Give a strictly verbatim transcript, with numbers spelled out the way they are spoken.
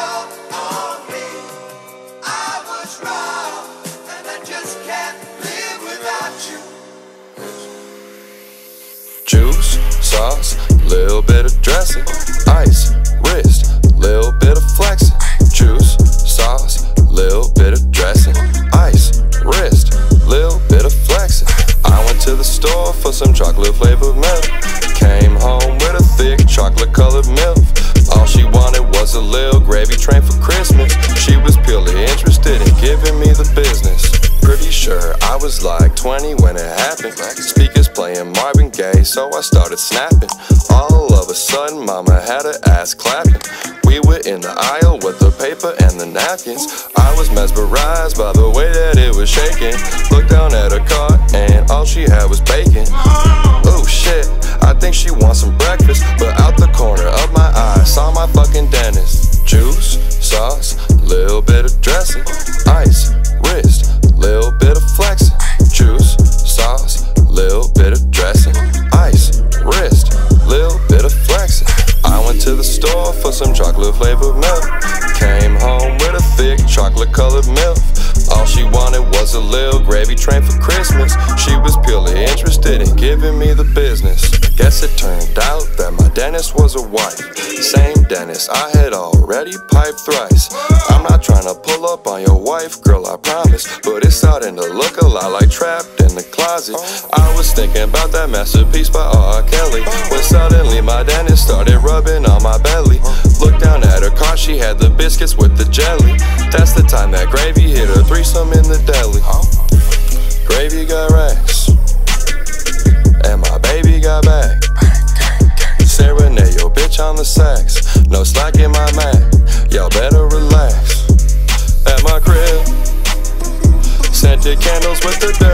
love on me. I was wrong, and I just can't live without you. Juice, sauce, little bit of dressing, ice, wrist, little bit of flexing. Juice, sauce, little bit of dressing, ice, wrist, little bit of flexing. I went to the store for some chocolate flavored milk. Came home with a thick chocolate colored MILF. All she wanted was a little gravy train for Christmas. She was purely interested in giving me the business. Pretty sure I was like twenty when it happened. Speakers playing Marvin Gaye, so I started snapping. All of a sudden mama had her ass clapping. We were in the aisle with the paper and the napkins. I was mesmerized by the way that it was shaking. Looked down at her cart and all she had was bacon. Oh shit, I think she wants some breakfast. But out the corner of my eye saw my fucking dentist. Juice, sauce, little bit of dressing, ice, wrist, little bit of flexing. Juice, sauce, little bit of dressing, ice, wrist, little bit of flexing. I went to the store for some chocolate flavored milk. Came home with a thick chocolate colored MILF. All she wanted was a little gravy train for Christmas. She was purely interested in giving me the business. Guess it turned out that my dentist was a wife. Same dentist I had already piped thrice. I'm not trying to pull up on your wife, girl, I promise, but it's starting to look a lot like Trapped in the Closet. I was thinking about that masterpiece by R Kelly, when suddenly my dentist started rubbing on my belly. Looked down at her car, she had the biscuits with the jelly. That's the time that gravy hit her threesome in the deli. Gravy got racks, and my baby got back. Serenade your bitch on the sax, no slack in my Mac, y'all better relax. At my crib, scented candles with the dirt.